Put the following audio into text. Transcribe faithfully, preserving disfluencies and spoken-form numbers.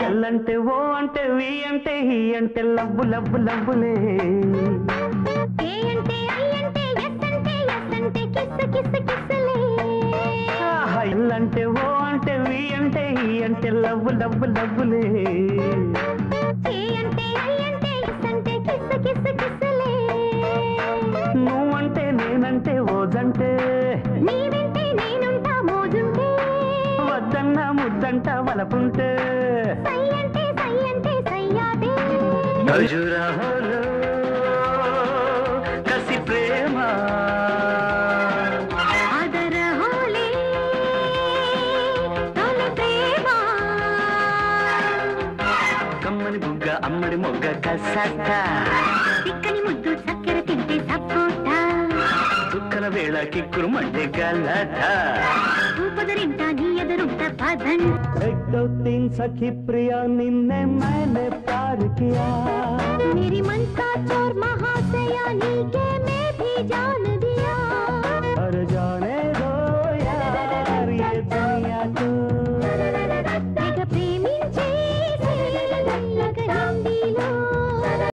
ఎల్లంటే ఓ అంటే వి అంటే హి అంటే లవ్వు లవ్వు లవ్వులే ఏ అంటే ఐ అంటే ఎస్ అంటే ఎస్ అంటే కిస్ కిస్ కిస్లే ఎల్లంటే ఓ అంటే వి అంటే హి అంటే లవ్వు లవ్వు లవ్వులే ఏ అంటే ఐ అంటే ఎస్ అంటే కిస్ కిస్ కిస్లే నువ్వంటే నేనంటే ఓజంటే నీ వెంటే నేనుంటా మోజుంటే వద్దన్న ముద్దంట వలపుంటే సై అంటే సై అంటే సయ్యాదే ఖజురాహోలో కసి ప్రేమ ఆదర హోలే తొలి ప్రేమ కమ్మని బుగ్గ అమ్మడి మొగ్గ కసట చిక్కని ముద్దు చక్కెర తింటే సపోటా దుఃఖల వేళ కిక్కురు మంటే గలట ఊపదరింట నీ ఎదురుంట పదం एक दो तीन सखी प्रिया निन्ने मैंने प्यार किया मेरी मन का चोर महाशया नीके में भी जान